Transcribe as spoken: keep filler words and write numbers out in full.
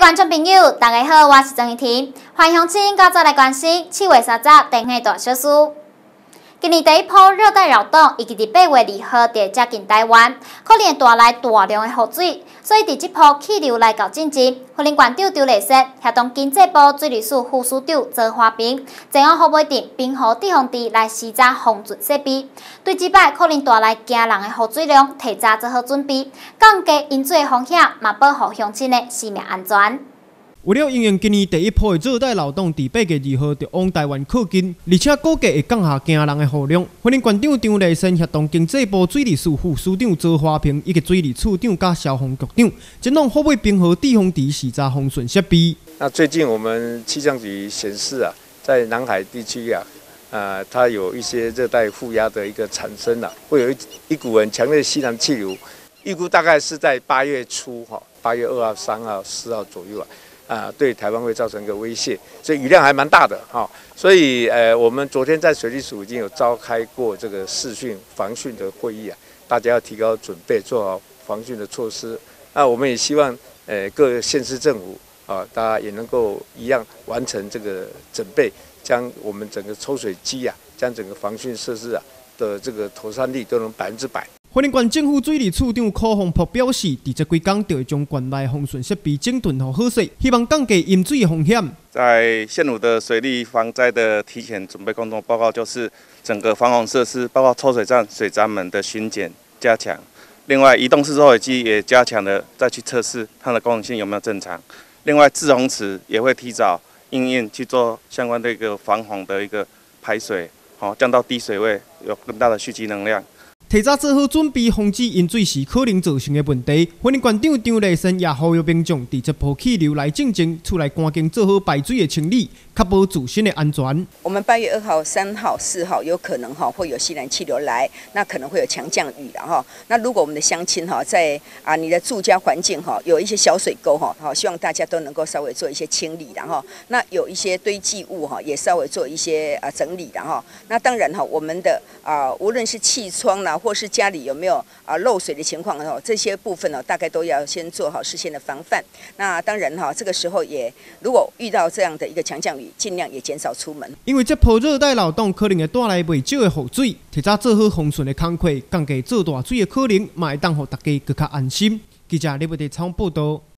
观众朋友，大家好，我是郑怡婷，欢迎乡亲到再来关心七月三十天气大小事。今年第一波热带扰动已经伫八月二号就接近台湾，可能会带来大量的雨水，所以伫这波气流来到进前，花莲县长刘立石协同经济部水利署副署长周华平，前往河尾镇滨河地方地来施查防汛设备，对这摆可能带来惊人的雨水量，提早做好准备，降低淹水风险，嘛保护乡亲的生命安全。 为了应应今年第一波的热带扰动伫八月二号就往台湾靠近，而且估计会降下惊人的雨量。花莲县长张立生协同经济部水利署副署长周华平以及水利处长加消防局长，前往河尾滨河地方地视察防汛设备。 那最近我们气象局显示啊，在南海地区啊，呃，它有一些热带负压的一个产生啊，会有一一股很强烈的西南气流，预估大概是在八月初哈，八月二号、三号、四号左右啊。 啊，对台湾会造成一个威胁，所以雨量还蛮大的哈。所以呃，我们昨天在水利署已经有召开过这个视讯防汛的会议啊，大家要提高准备，做好防汛的措施。那我们也希望呃各县市政府啊，大家也能够一样完成这个准备，将我们整个抽水机啊，将整个防汛设施啊的这个妥善率都能百分之百。 花莲县政府水利处长柯宏博表示，伫这几天就会将县内防汛设备整顿好好势，希望降低淹水的风险。 在县府的水利防灾的提前准备工作报告，就是整个防洪设施，包括抽水站、水闸门的巡检加强。另外，移动式抽水机也加强了，再去测试它的功能性有没有正常。另外，滞洪池也会提早应验去做相关的一个防洪的一个排水，好降到低水位，有更大的蓄积能量。 提早做好准备，防止淹水时可能造成的问题。花莲县长张立生也呼吁民众伫这波气流来进前，出来赶紧做好排水的清理，确保自身的安全。 我们八月二号、三号、四号有可能哈会有西南气流来，那可能会有强降雨的哈。那如果我们的乡亲哈在啊你的住家环境哈有一些小水沟哈，好希望大家都能够稍微做一些清理的哈。那有一些堆积物哈也稍微做一些啊整理的哈。那当然哈我们的啊无论是气窗啦。 或是家里有没有啊漏水的情况哦，这些部分呢，大概都要先做好事先的防范。那当然哈，这个时候也如果遇到这样的一个强降雨，尽量也减少出门。 因为这波热带扰动可能会带来袂少的雨水，提早做好防汛的工作，降低做大水的可能，嘛会当让大家更加安心。记者李不得仓报道。